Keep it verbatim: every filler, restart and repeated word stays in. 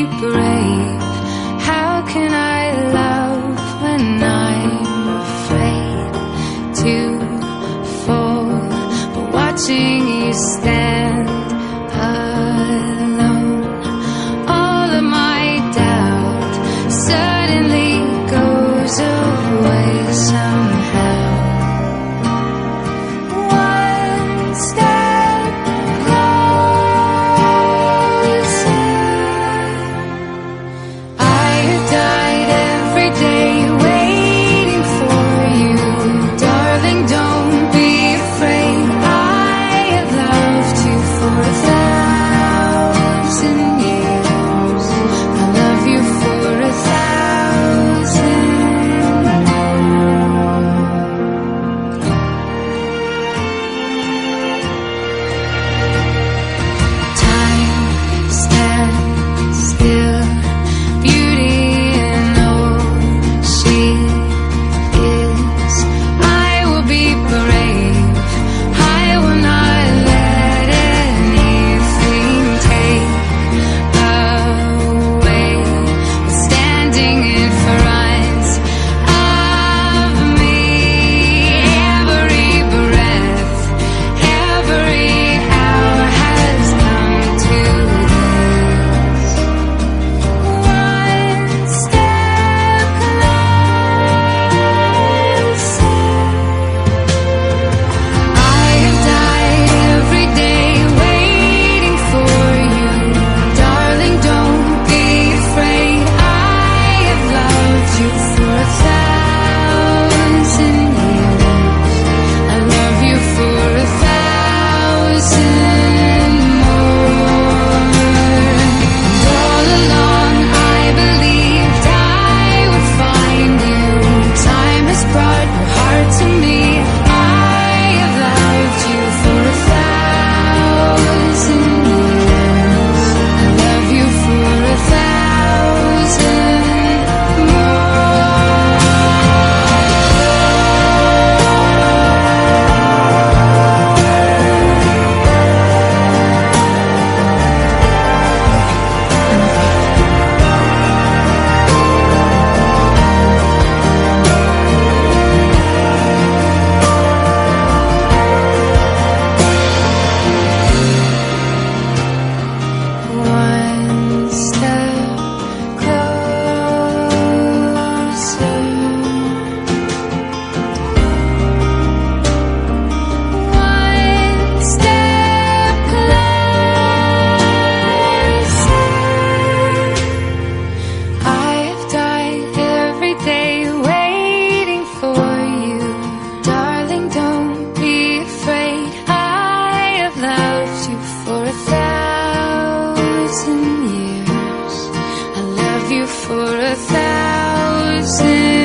brave. How can I love when I'm afraid to fall? But watching you stand alone, all of my doubt suddenly goes away somehow. One step closer. I have died every day waiting for you. Darling, don't be afraid. I have loved you for a thousand years. I love you for a thousand more. Time stands still. Beauty in all she is. I will be brave. I will not let anything take away what's standing in front of me. Every breath, every hour has come to this. One step closer. I have died every day waiting for you. Darling, don't be afraid. I have loved you for a thousand years. I love you for a thousand more. And all along I believed I would find you. Time has brought your heart to me. I have loved you for a thousand years. I love you for a thousand one step closer. One step closer. I have died every day waiting for you. Darling, don't be afraid. I have loved you for a thousand years. I love you for a thousand